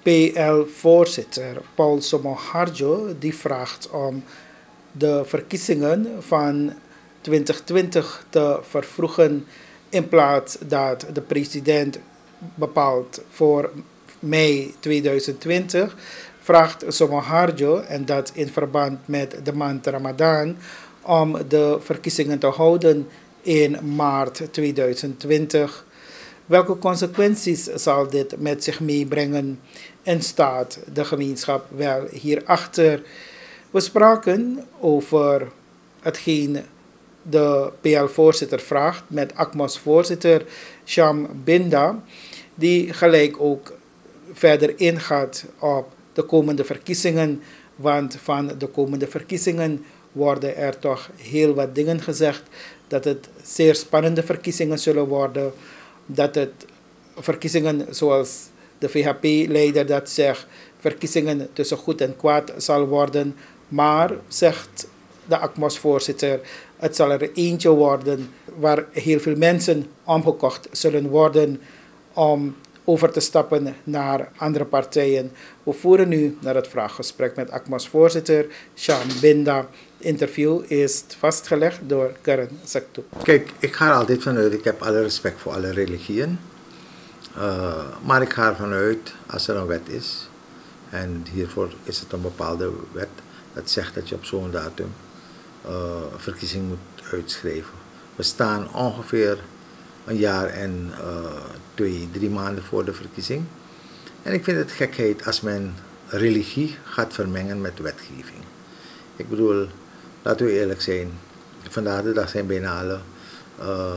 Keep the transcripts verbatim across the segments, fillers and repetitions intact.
P L-voorzitter Paul Somoharjo die vraagt om de verkiezingen van twintig twintig te vervroegen in plaats dat de president bepaalt voor mei tweeduizend twintig, vraagt Somoharjo, en dat in verband met de maand Ramadan, om de verkiezingen te houden in maart tweeduizend twintig. Welke consequenties zal dit met zich meebrengen en staat de gemeenschap wel hierachter? We spraken over hetgeen de P L-voorzitter vraagt met A C M O-voorzitter Sham Binda, die gelijk ook verder ingaat op de komende verkiezingen, want van de komende verkiezingen worden er toch heel wat dingen gezegd, dat het zeer spannende verkiezingen zullen worden, dat het verkiezingen zoals de V H P-leider dat zegt, verkiezingen tussen goed en kwaad zal worden, maar, zegt de A C M O-voorzitter, het zal er eentje worden waar heel veel mensen omgekocht zullen worden om over te stappen naar andere partijen. We voeren nu naar het vraaggesprek met A C M O-voorzitter Sham Binda. Het interview is vastgelegd door Karen Sektou. Kijk, ik ga er altijd vanuit, ik heb alle respect voor alle religieën. Uh, maar ik ga ervan uit, als er een wet is, en hiervoor is het een bepaalde wet, dat zegt dat je op zo'n datum uh, een verkiezing moet uitschrijven. We staan ongeveer een jaar en uh, twee, drie maanden voor de verkiezing. En ik vind het gekheid als men religie gaat vermengen met wetgeving. Ik bedoel, laten we eerlijk zijn, vandaag de dag zijn bijna alle uh,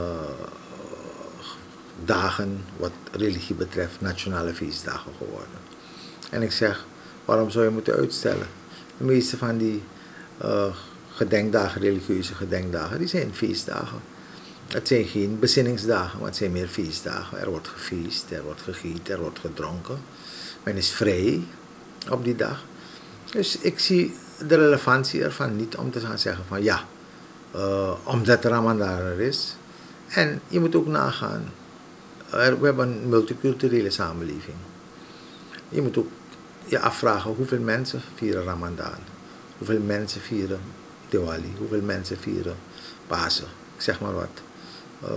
dagen wat religie betreft nationale feestdagen geworden. En ik zeg, waarom zou je moeten uitstellen? De meeste van die uh, gedenkdagen, religieuze gedenkdagen, die zijn feestdagen. Het zijn geen bezinningsdagen, maar het zijn meer feestdagen. Er wordt gefeest, er wordt gegeten, er wordt gedronken. Men is vrij op die dag. Dus ik zie de relevantie ervan niet om te gaan zeggen van ja, uh, omdat Ramadan er is. En je moet ook nagaan, er, we hebben een multiculturele samenleving. Je moet ook je afvragen hoeveel mensen vieren Ramadan. Hoeveel mensen vieren Diwali, hoeveel mensen vieren Pasen, ik zeg maar wat. Uh,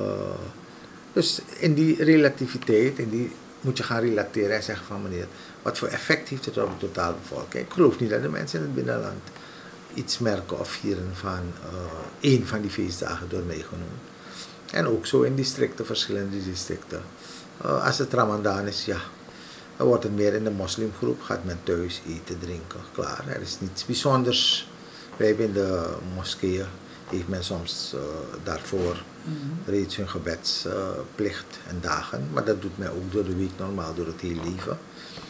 dus in die relativiteit, in die moet je gaan relateren en zeggen van meneer, wat voor effect heeft het op de totaalbevolking? Ik geloof niet dat de mensen in het binnenland iets merken of vieren van uh, één van die feestdagen door mij genoemd. En ook zo in districten, verschillende districten. Uh, als het Ramadan is, ja, dan wordt het meer in de moslimgroep, gaat men thuis eten, drinken, klaar. Er is niets bijzonders. Wij hebben in de moskeeën, heeft men soms uh, daarvoor mm-hmm. reeds hun gebedsplicht uh, en dagen. Maar dat doet men ook door de week normaal, door het hele leven.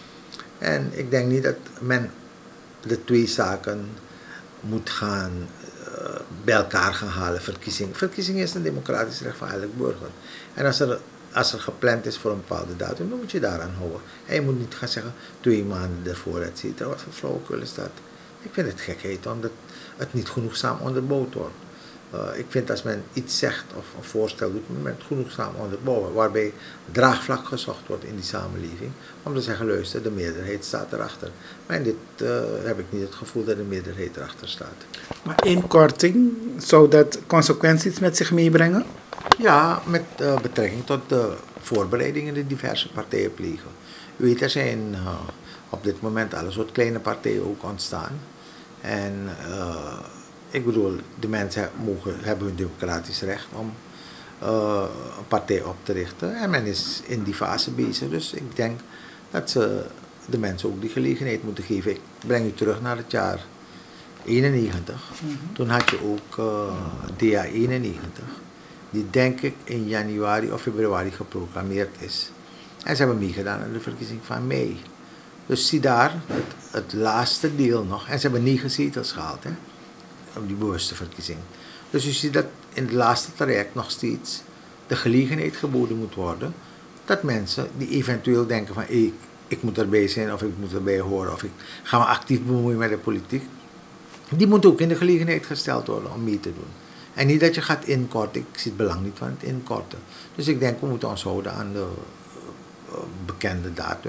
En ik denk niet dat men de twee zaken moet gaan uh, bij elkaar gaan halen. Verkiezing. Verkiezing is een democratisch recht van elk burger. En als er, als er gepland is voor een bepaalde datum, dan moet je daaraan houden. En je moet niet gaan zeggen, twee maanden ervoor, et cetera. Wat voor flauwekul is dat? Ik vind het gekheid, omdat het niet genoegzaam onderbouwd wordt. Uh, ik vind als men iets zegt of een voorstel doet, moet men het genoegzaam onderbouwen. Waarbij draagvlak gezocht wordt in die samenleving. Om te zeggen, luister, de meerderheid staat erachter. Maar in dit uh, heb ik niet het gevoel dat de meerderheid erachter staat. Maar in korting, zou dat consequenties met zich meebrengen? Ja, met uh, betrekking tot de voorbereidingen die diverse partijen plegen. U weet, er zijn uh, op dit moment alle soort kleine partijen ook ontstaan. En uh, ik bedoel, de mensen mogen, hebben hun democratisch recht om uh, een partij op te richten. En men is in die fase bezig. Dus ik denk dat ze de mensen ook die gelegenheid moeten geven. Ik breng u terug naar het jaar eenennegentig. Mm-hmm. Toen had je ook uh, D A eenennegentig. Die denk ik in januari of februari geprogrammeerd is. En ze hebben meegedaan aan de verkiezing van mei. Dus zie daar het, het laatste deel nog. En ze hebben negen zetels gehaald, hè, op die bewuste verkiezing. Dus je ziet dat in het laatste traject nog steeds de gelegenheid geboden moet worden dat mensen die eventueel denken van hey, ik moet erbij zijn of ik moet erbij horen of ik ga me actief bemoeien met de politiek, die moeten ook in de gelegenheid gesteld worden om mee te doen. En niet dat je gaat inkorten, ik zie het belang niet van het inkorten. Dus ik denk we moeten ons houden aan de bekende datum,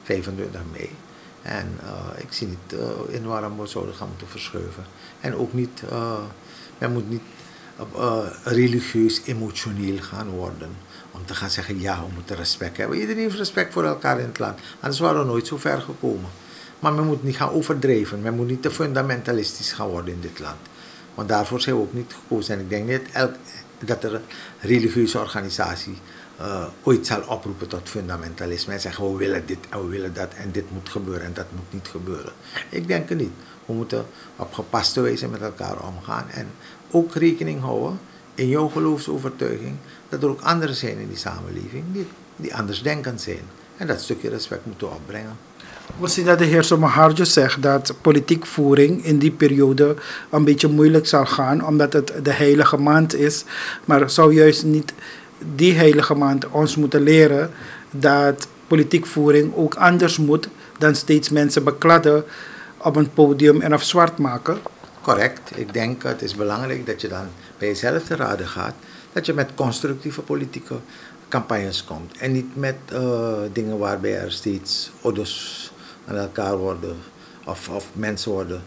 vijfentwintig mei. En uh, ik zie niet uh, in waarom we zouden gaan moeten verschuiven. En ook niet, uh, men moet niet uh, religieus emotioneel gaan worden. Om te gaan zeggen, ja, we moeten respect hebben. Iedereen heeft respect voor elkaar in het land. Anders waren we nooit zo ver gekomen. Maar men moet niet gaan overdrijven. Men moet niet te fundamentalistisch gaan worden in dit land. Want daarvoor zijn we ook niet gekozen. En ik denk niet elk, dat er een religieuze organisatie uh, ooit zal oproepen tot fundamentalisme. En zeggen, we willen dit en we willen dat en dit moet gebeuren en dat moet niet gebeuren. Ik denk het niet. We moeten op gepaste wijze met elkaar omgaan. En ook rekening houden in jouw geloofsovertuiging dat er ook anderen zijn in die samenleving die, die anders denkend zijn. En dat stukje respect moeten we opbrengen. We zien dat de heer Somoharjo zegt dat politiek voering in die periode een beetje moeilijk zal gaan, omdat het de heilige maand is. Maar zou juist niet die heilige maand ons moeten leren dat politiek voering ook anders moet dan steeds mensen bekladden op een podium en of zwart maken? Correct. Ik denk het is belangrijk dat je dan bij jezelf te raden gaat, dat je met constructieve politieke campagnes komt. En niet met uh, dingen waarbij er steeds ouders aan elkaar worden of, of mensen worden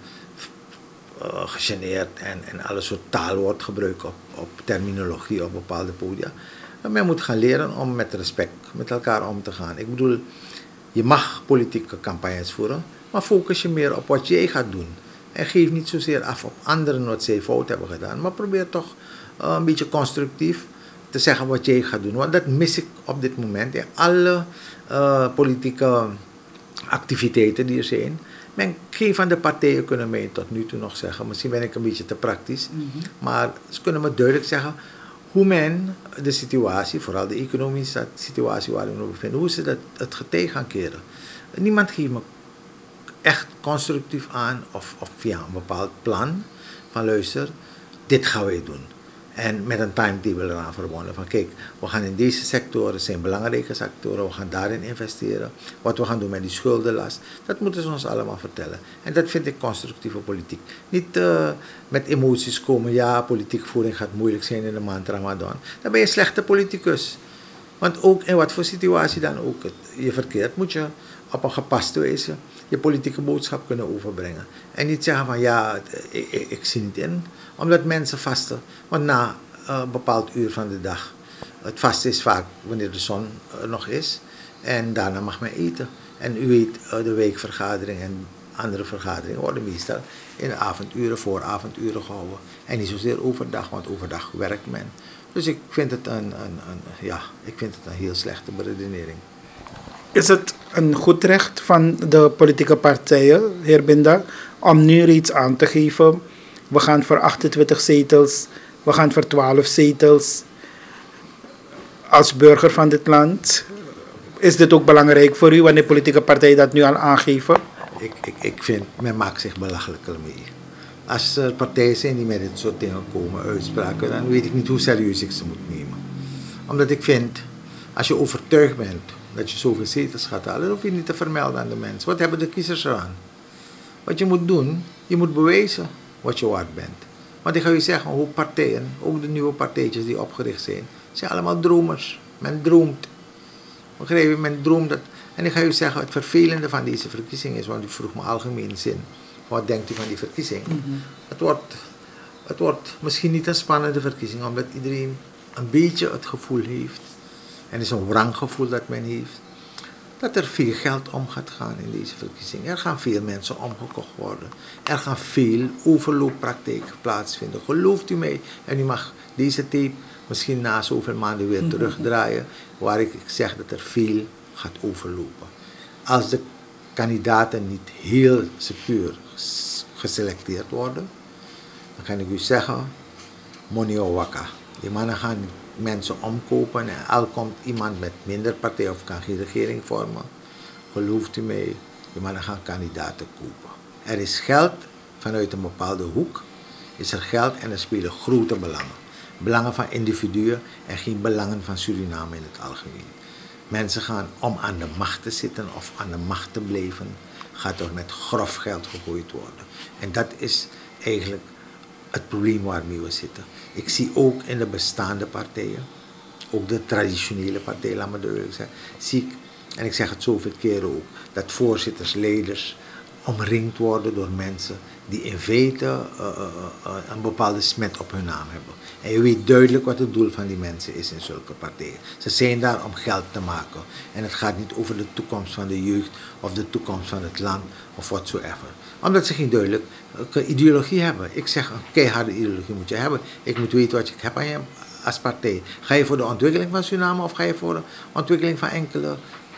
uh, gegeneerd en, en alle soort taal wordt gebruikt op, op terminologie op bepaalde podia. En men moet gaan leren om met respect met elkaar om te gaan. Ik bedoel, je mag politieke campagnes voeren, maar focus je meer op wat jij gaat doen. En geef niet zozeer af op anderen wat zij fout hebben gedaan, maar probeer toch uh, een beetje constructief te zeggen wat jij gaat doen. Want dat mis ik op dit moment in alle uh, politieke activiteiten die er zijn. Men, geen van de partijen kunnen mij tot nu toe nog zeggen, misschien ben ik een beetje te praktisch, mm-hmm. maar ze kunnen me duidelijk zeggen hoe men de situatie, vooral de economische situatie waarin we bevinden, hoe ze dat, het getij gaan keren. Niemand geeft me echt constructief aan of, of via een bepaald plan van luister, dit gaan wij doen. En met een timetable eraan verbonden. Van kijk, we gaan in deze sectoren, zijn belangrijke sectoren, we gaan daarin investeren. Wat we gaan doen met die schuldenlast, dat moeten ze ons allemaal vertellen. En dat vind ik constructieve politiek. Niet uh, met emoties komen, ja, politieke voering gaat moeilijk zijn in de maand Ramadan. Dan ben je een slechte politicus. Want ook in wat voor situatie dan ook het, je verkeert, moet je op een gepaste wijze je politieke boodschap kunnen overbrengen. En niet zeggen van ja, ik, ik, ik zie niet in, omdat mensen vasten. Want na een uh, bepaald uur van de dag, het vasten is vaak wanneer de zon er nog is. En daarna mag men eten. En u weet, uh, de weekvergadering en andere vergaderingen worden meestal in de avonduren, vooravonduren gehouden. En niet zozeer overdag, want overdag werkt men. Dus ik vind het een, een, een, ja, ik vind het een heel slechte beredenering. Is het een goed recht van de politieke partijen, heer Binda, om nu iets aan te geven? We gaan voor achtentwintig zetels, we gaan voor twaalf zetels. Als burger van dit land, is dit ook belangrijk voor u wanneer politieke partijen dat nu al aangeven? Ik, ik, ik vind, men maakt zich belachelijk ermee. Als er partijen zijn die met dit soort dingen komen, uitspraken, dan weet ik niet hoe serieus ik ze moet nemen. Omdat ik vind, als je overtuigd bent dat je zoveel zetels gaat halen, dan hoef je niet te vermelden aan de mensen. Wat hebben de kiezers eraan? Wat je moet doen, je moet bewijzen wat je waard bent. Want ik ga je zeggen, hoe partijen, ook de nieuwe partijtjes die opgericht zijn, zijn allemaal dromers. Men droomt. Begrijp je? Men droomt dat. En ik ga je zeggen, het vervelende van deze verkiezing is, want u vroeg me algemeen zin, wat denkt u van die verkiezing? Mm-hmm. Het wordt, het wordt misschien niet een spannende verkiezing, omdat iedereen een beetje het gevoel heeft, en het is een wrang gevoel dat men heeft, dat er veel geld om gaat gaan in deze verkiezing. Er gaan veel mensen omgekocht worden. Er gaan veel overlooppraktijken plaatsvinden. Gelooft u mij? En u mag deze tape misschien na zoveel maanden weer terugdraaien, waar ik zeg dat er veel gaat overlopen. Als de kandidaten niet heel secuur geselecteerd worden, dan kan ik u zeggen, monio waka. Die mannen gaan mensen omkopen en al komt iemand met minder partij of kan geen regering vormen. Gelooft u mij, die mannen gaan kandidaten kopen. Er is geld vanuit een bepaalde hoek, is er geld en er spelen grote belangen. Belangen van individuen en geen belangen van Suriname in het algemeen. Mensen gaan om aan de macht te zitten of aan de macht te blijven, gaat er met grof geld gegooid worden. En dat is eigenlijk het probleem waarmee we zitten. Ik zie ook in de bestaande partijen, ook de traditionele partijen, laat me duidelijk zeggen, zie ik en ik zeg het zoveel keren ook, dat voorzitters, leiders omringd worden door mensen die in feite uh, uh, uh, een bepaalde smet op hun naam hebben. En je weet duidelijk wat het doel van die mensen is in zulke partijen. Ze zijn daar om geld te maken. En het gaat niet over de toekomst van de jeugd of de toekomst van het land of whatsoever. Omdat ze geen duidelijke ideologie hebben. Ik zeg, een keiharde ideologie moet je hebben. Ik moet weten wat je hebt aan je als partij. Ga je voor de ontwikkeling van Suriname of ga je voor de ontwikkeling van enkele,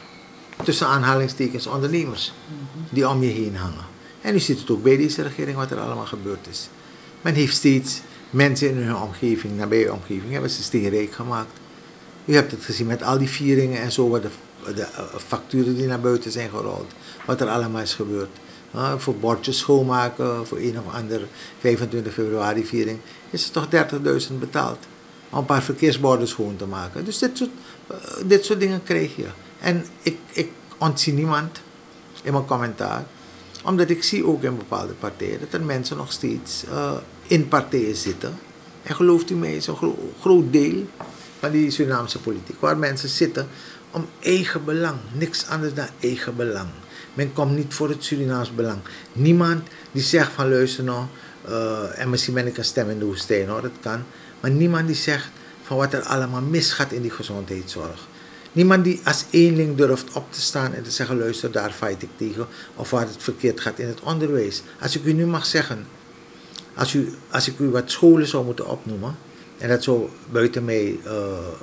tussen aanhalingstekens, ondernemers die om je heen hangen? En u ziet het ook bij deze regering wat er allemaal gebeurd is. Men heeft steeds mensen in hun omgeving, nabije omgeving, hebben ze steenrijk gemaakt. U hebt het gezien met al die vieringen en zo, wat de, de uh, facturen die naar buiten zijn gerold. Wat er allemaal is gebeurd. Uh, voor bordjes schoonmaken, voor een of andere vijfentwintig februari viering, is er toch dertigduizend betaald. Om een paar verkeersborden schoon te maken. Dus dit soort, uh, dit soort dingen krijg je. En ik, ik ontzie niemand in mijn commentaar. Omdat ik zie ook in bepaalde partijen dat er mensen nog steeds uh, in partijen zitten. En gelooft u mij, is een gro groot deel van die Surinaamse politiek. Waar mensen zitten om eigen belang. Niks anders dan eigen belang. Men komt niet voor het Surinaams belang. Niemand die zegt van luister nou, uh, en misschien ben ik een stem in de woestijn hoor, dat kan. Maar niemand die zegt van wat er allemaal misgaat in die gezondheidszorg. Niemand die als eenling durft op te staan en te zeggen, luister, daar fight ik tegen. Of waar het verkeerd gaat in het onderwijs. Als ik u nu mag zeggen, als, u, als ik u wat scholen zou moeten opnoemen, en dat zou buiten mij, uh,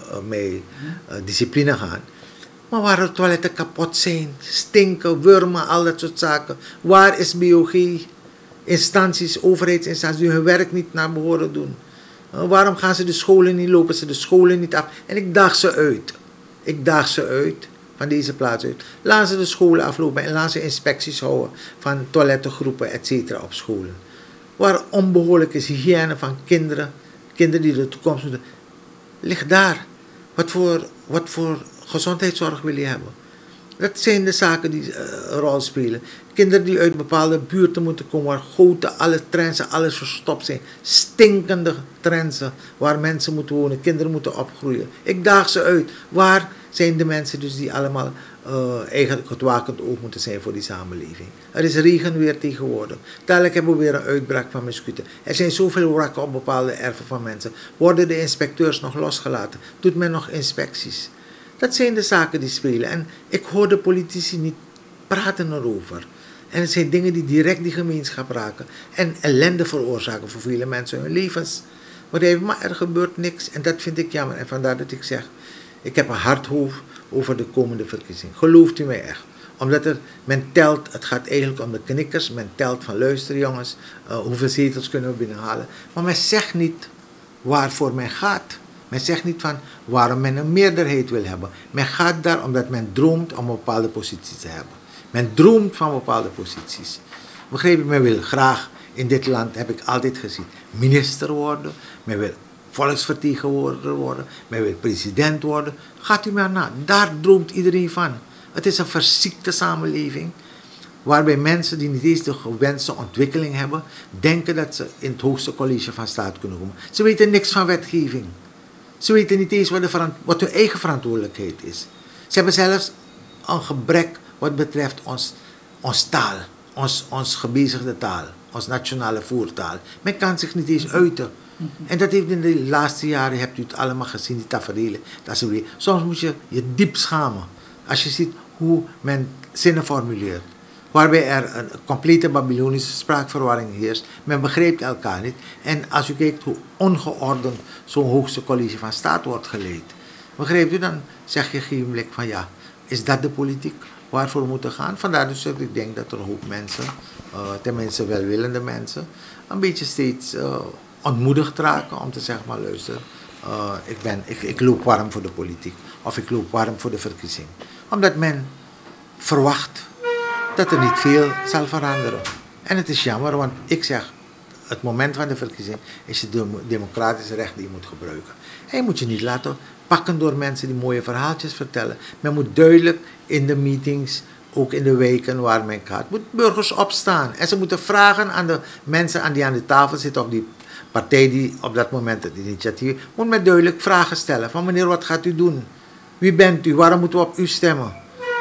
mij uh, discipline gaan. Maar waar de toiletten kapot zijn, stinken, wurmen, al dat soort zaken. Waar is B O G? Instanties, overheidsinstanties die hun werk niet naar behoren doen. Uh, waarom gaan ze de scholen niet, lopen ze de scholen niet af? En ik daag ze uit. Ik daag ze uit, van deze plaats uit. Laat ze de scholen aflopen en laat ze inspecties houden van toilettengroepen, et cetera op scholen. Waar onbehoorlijk is hygiëne van kinderen, kinderen die de toekomst moeten. Ligt daar. Wat voor, wat voor gezondheidszorg wil je hebben? Dat zijn de zaken die uh, een rol spelen. Kinderen die uit bepaalde buurten moeten komen, waar goten, alle trensen, alles verstopt zijn. Stinkende trensen, waar mensen moeten wonen, kinderen moeten opgroeien. Ik daag ze uit. Waar zijn de mensen dus die allemaal uh, eigenlijk het wakend oog moeten zijn voor die samenleving? Er is regenweer tegenwoordig. Dadelijk hebben we weer een uitbraak van muskutten. Er zijn zoveel wrakken op bepaalde erven van mensen. Worden de inspecteurs nog losgelaten? Doet men nog inspecties? Dat zijn de zaken die spelen. En ik hoor de politici niet praten erover. En het zijn dingen die direct die gemeenschap raken. En ellende veroorzaken voor vele mensen hun levens. Maar er gebeurt niks. En dat vind ik jammer. En vandaar dat ik zeg, ik heb een hard hoofd over de komende verkiezing. Gelooft u mij echt. Omdat er, men telt, het gaat eigenlijk om de knikkers. Men telt van luister jongens, uh, hoeveel zetels kunnen we binnenhalen. Maar men zegt niet waarvoor men gaat. Men zegt niet van waarom men een meerderheid wil hebben. Men gaat daar omdat men droomt om een bepaalde positie te hebben. Men droomt van bepaalde posities. Begrijp je, men wil graag in dit land, heb ik altijd gezien, minister worden. Men wil volksvertegenwoordiger worden. Men wil president worden. Gaat u maar na. Daar droomt iedereen van. Het is een verziekte samenleving. Waarbij mensen die niet eens de gewenste ontwikkeling hebben, denken dat ze in het hoogste college van staat kunnen komen. Ze weten niks van wetgeving. Ze weten niet eens wat, de wat hun eigen verantwoordelijkheid is. Ze hebben zelfs een gebrek wat betreft ons, ons taal, ons, ons gebezigde taal, ons nationale voertaal. Men kan zich niet eens uiten. En dat heeft in de laatste jaren, hebt u het allemaal gezien, die tafereelen. Soms moet je je diep schamen als je ziet hoe men zinnen formuleert. Waarbij er een complete Babylonische spraakverwarring heerst. Men begrijpt elkaar niet. En als u kijkt hoe ongeordend zo'n hoogste college van staat wordt geleid. Begrijpt u, dan zeg je geen blik van ja, is dat de politiek waarvoor we moeten gaan? Vandaar dus dat ik denk dat er een hoop mensen, uh, tenminste welwillende mensen, een beetje steeds uh, ontmoedigd raken om te zeggen, maar luister, uh, ik, ben, ik, ik loop warm voor de politiek. Of ik loop warm voor de verkiezing. Omdat men verwacht dat er niet veel zal veranderen. En het is jammer, want ik zeg, het moment van de verkiezing is het democratische recht die je moet gebruiken. En je moet je niet laten pakken door mensen die mooie verhaaltjes vertellen. Men moet duidelijk in de meetings, ook in de wijken waar men gaat, moet burgers opstaan. En ze moeten vragen aan de mensen aan die aan de tafel zitten, of die partij die op dat moment het initiatief, moet men duidelijk vragen stellen. Van meneer, wat gaat u doen? Wie bent u? Waarom moeten we op u stemmen?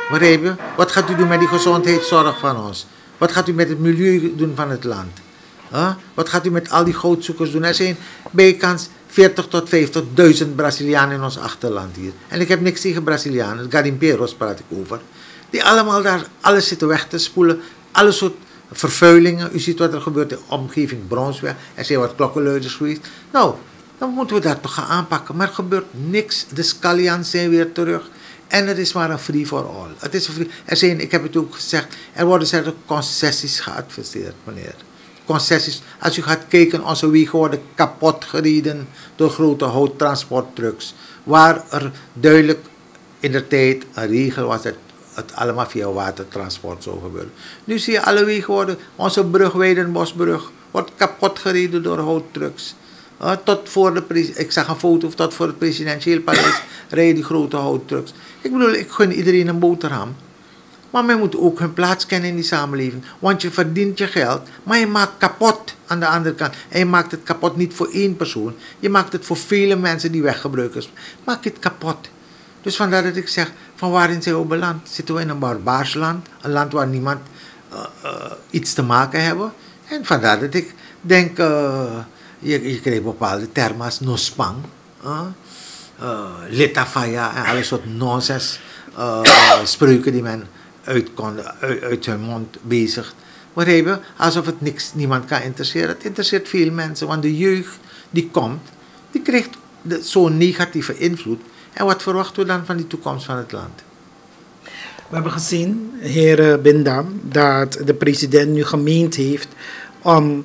Begrijp je? Wat gaat u doen met die gezondheidszorg van ons? Wat gaat u met het milieu doen van het land? Huh? Wat gaat u met al die goudzoekers doen? Er zijn bijkans veertig tot vijftigduizend Brazilianen in ons achterland hier. En ik heb niks tegen Brazilianen, garimperos praat ik over. Die allemaal daar alles zitten weg te spoelen. Alle soort vervuilingen. U ziet wat er gebeurt in de omgeving Bronsweg. Er zijn wat klokkenluiders geweest. Nou, dan moeten we dat toch gaan aanpakken. Maar er gebeurt niks. De scallions zijn weer terug. En het is maar een free for all. Het is een free, er zijn, ik heb het ook gezegd, er worden zelfs concessies geadviseerd, meneer. Concessies. Als u gaat kijken, onze wegen worden kapot gereden door grote houttransporttrucks. Waar er duidelijk in de tijd een regel was dat het allemaal via watertransport zou gebeuren. Nu zie je alle wegen worden, onze brug, Weidenbosbrug, wordt kapot gereden door houttrucks. Uh, tot voor de, ik zag een foto, tot voor het presidentieel paleis rijden die grote houttrucks. Ik bedoel, ik gun iedereen een boterham. Maar men moet ook hun plaats kennen in die samenleving. Want je verdient je geld, maar je maakt kapot aan de andere kant. En je maakt het kapot niet voor één persoon. Je maakt het voor vele mensen die weggebruikers. Maak het kapot. Dus vandaar dat ik zeg, van waarin zijn we beland? Zitten we in een barbaars land? Een land waar niemand uh, uh, iets te maken hebben? En vandaar dat ik denk, uh, je, je krijgt bepaalde termen als nospang, uh, uh, letafaya en alle soort nonsens uh, spreuken die men uit, kon, uit, uit hun mond bezigt. Begrijp je? Alsof het niks, niemand kan interesseren. Het interesseert veel mensen, want de jeugd die komt, die krijgt zo'n negatieve invloed. En wat verwachten we dan van die toekomst van het land? We hebben gezien, heer Bindam, dat de president nu gemeend heeft om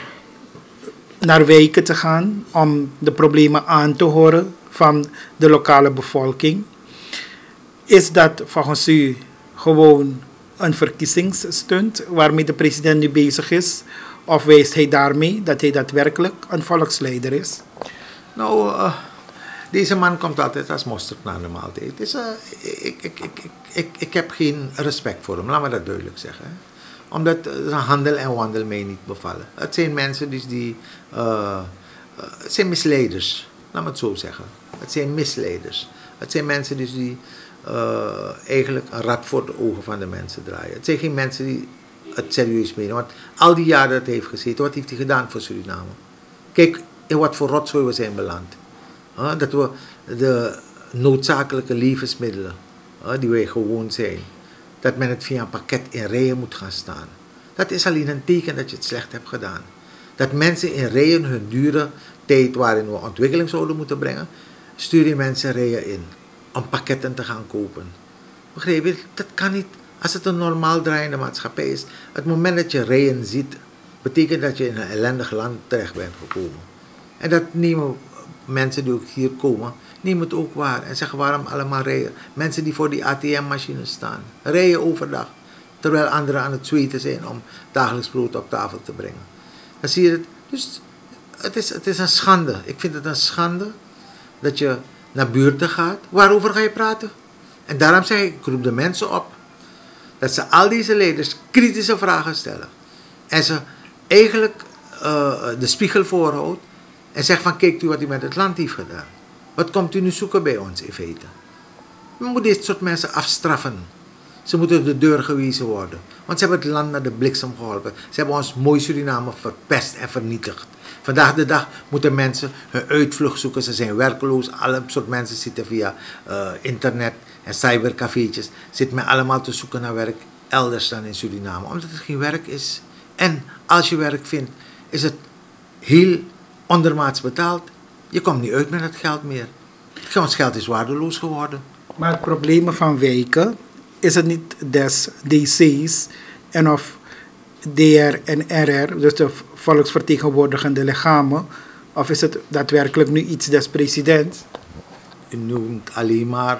naar wijken te gaan, om de problemen aan te horen van de lokale bevolking. Is dat volgens u gewoon een verkiezingsstunt waarmee de president nu bezig is? Of wijst hij daarmee dat hij daadwerkelijk een volksleider is? Nou, uh, deze man komt altijd als mosterd naar de maaltijd. Dus, uh, ik, ik, ik, ik, ik, ik heb geen respect voor hem, laat me dat duidelijk zeggen. Hè. Omdat zijn handel en wandel mij niet bevallen. Het zijn mensen dus die... Uh, uh, het zijn misleiders, laat me het zo zeggen. Het zijn misleiders. Het zijn mensen dus die uh, eigenlijk een rad voor de ogen van de mensen draaien. Het zijn geen mensen die het serieus menen. Want al die jaren dat hij heeft gezeten, wat heeft hij gedaan voor Suriname? Kijk in wat voor rotzooi we zijn beland. Uh, dat we de noodzakelijke levensmiddelen, uh, die wij gewoon zijn, dat men het via een pakket in rijen moet gaan staan. Dat is alleen een teken dat je het slecht hebt gedaan. Dat mensen in rijen hun dure tijd waarin we ontwikkeling zouden moeten brengen, stuur je mensen rijen in om pakketten te gaan kopen. Begrijp je? Dat kan niet. Als het een normaal draaiende maatschappij is, het moment dat je rijen ziet, betekent dat je in een ellendig land terecht bent gekomen. En dat nemen mensen die ook hier komen, nemen het ook waar en zeggen waarom allemaal rijden. Mensen die voor die A T M-machines staan, rijden overdag, terwijl anderen aan het zweten zijn om dagelijks brood op tafel te brengen. Dan zie je het. Dus het is, het is een schande. Ik vind het een schande dat je naar buurten gaat. Waarover ga je praten? En daarom zeg ik, ik roep de mensen op dat ze al deze leiders kritische vragen stellen. En ze eigenlijk uh, de spiegel voorhoudt en zegt van kijkt u wat u met het land heeft gedaan. Wat komt u nu zoeken bij ons in feite? We moeten dit soort mensen afstraffen. Ze moeten de deur gewezen worden. Want ze hebben het land naar de bliksem geholpen. Ze hebben ons mooi Suriname verpest en vernietigd. Vandaag de dag moeten mensen hun uitvlucht zoeken. Ze zijn werkloos. Alle soort mensen zitten via uh, internet en cybercafeetjes. Zitten men allemaal te zoeken naar werk elders dan in Suriname. Omdat het geen werk is. En als je werk vindt, is het heel ondermaats betaald. Je komt niet uit met het geld meer. Ons geld is waardeloos geworden. Maar het probleem van wijken, is het niet des D C's en of D R en R R, dus de volksvertegenwoordigende lichamen, of is het daadwerkelijk nu iets des presidents? U noemt alleen maar,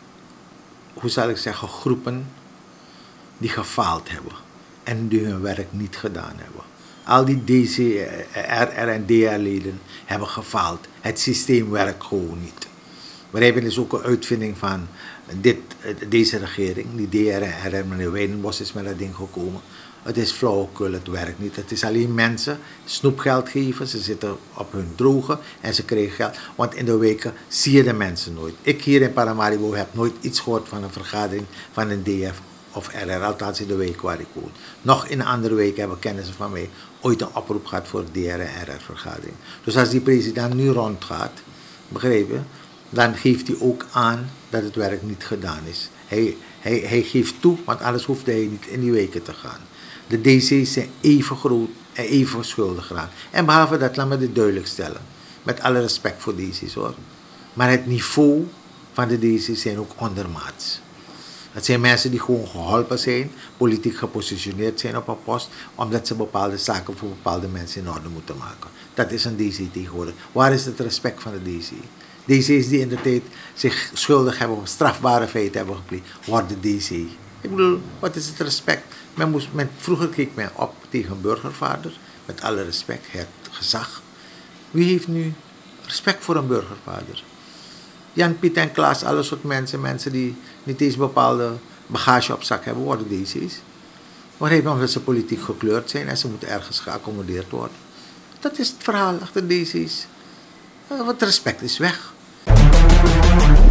hoe zal ik zeggen, groepen die gefaald hebben en die hun werk niet gedaan hebben. Al die D C, R R en D R-leden hebben gefaald. Het systeem werkt gewoon niet. Begrijpen is ook een uitvinding van dit, deze regering, die D R en R, meneer Wijnenbos is met dat ding gekomen. Het is flauwekul, het werkt niet. Het is alleen mensen snoepgeld geven, ze zitten op hun droge en ze krijgen geld. Want in de weken zie je de mensen nooit. Ik hier in Paramaribo heb nooit iets gehoord van een vergadering van een D F of R R, althans in de week waar ik woon. Nog in een andere week hebben kennissen van mij ooit een oproep gehad voor de D R en R R-vergadering. Dus als die president nu rondgaat, begrijp je, dan geeft hij ook aan dat het werk niet gedaan is. Hij, hij, hij geeft toe, want anders hoefde hij niet in die weken te gaan. De D C's zijn even groot en even schuldig eraan. En behalve dat, laat me dit duidelijk stellen. Met alle respect voor D C's hoor. Maar het niveau van de D C's zijn ook ondermaats. Het zijn mensen die gewoon geholpen zijn, politiek gepositioneerd zijn op een post, omdat ze bepaalde zaken voor bepaalde mensen in orde moeten maken. Dat is een D C tegenwoordig. Waar is het respect van de D C? D C's die in de tijd zich schuldig hebben, strafbare feiten hebben gepleegd, worden D C. Ik bedoel, wat is het respect? Men moest, men, vroeger keek men op tegen een burgervader, met alle respect, het gezag. Wie heeft nu respect voor een burgervader? Jan, Piet en Klaas, alle soort mensen, mensen die niet eens bepaalde bagage op zak hebben, worden D C's. Waarom? Omdat ze politiek gekleurd zijn en ze moeten ergens geaccommodeerd worden. Dat is het verhaal achter D C's. Uh, want respect is weg.